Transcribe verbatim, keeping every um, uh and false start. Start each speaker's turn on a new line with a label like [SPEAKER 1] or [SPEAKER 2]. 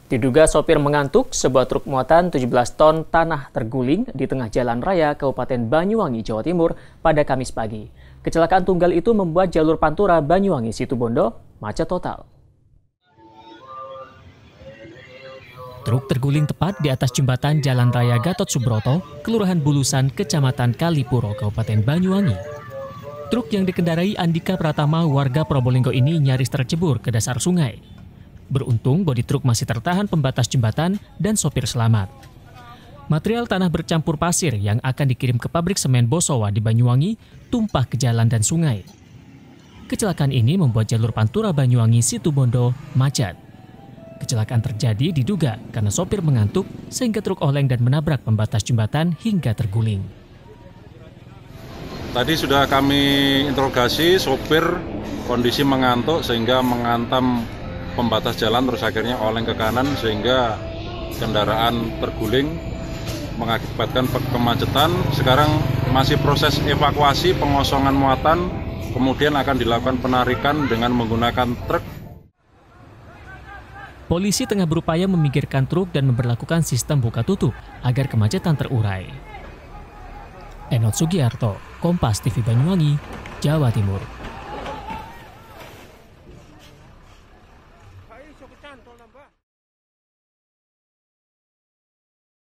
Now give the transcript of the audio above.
[SPEAKER 1] Diduga sopir mengantuk, sebuah truk muatan tujuh belas ton tanah terguling di tengah jalan raya Kabupaten Banyuwangi, Jawa Timur pada Kamis pagi. Kecelakaan tunggal itu membuat jalur Pantura Banyuwangi Situbondo macet total. Truk terguling tepat di atas jembatan Jalan Raya Gatot Subroto, Kelurahan Bulusan, Kecamatan Kalipuro, Kabupaten Banyuwangi. Truk yang dikendarai Andika Pratama warga Probolinggo ini nyaris tercebur ke dasar sungai. Beruntung bodi truk masih tertahan pembatas jembatan dan sopir selamat. Material tanah bercampur pasir yang akan dikirim ke pabrik semen Bosowa di Banyuwangi tumpah ke jalan dan sungai. Kecelakaan ini membuat jalur Pantura Banyuwangi Situbondo macet. Kecelakaan terjadi diduga karena sopir mengantuk sehingga truk oleng dan menabrak pembatas jembatan hingga terguling.
[SPEAKER 2] Tadi sudah kami interogasi, sopir kondisi mengantuk sehingga mengantam pembatas jalan, terus akhirnya oleng ke kanan sehingga kendaraan terguling mengakibatkan kemacetan. Sekarang masih proses evakuasi, pengosongan muatan, kemudian akan dilakukan penarikan dengan menggunakan truk.
[SPEAKER 1] Polisi tengah berupaya meminggirkan truk dan memberlakukan sistem buka tutup agar kemacetan terurai. Enot Sugiarto, Kompas T V Banyuwangi, Jawa Timur.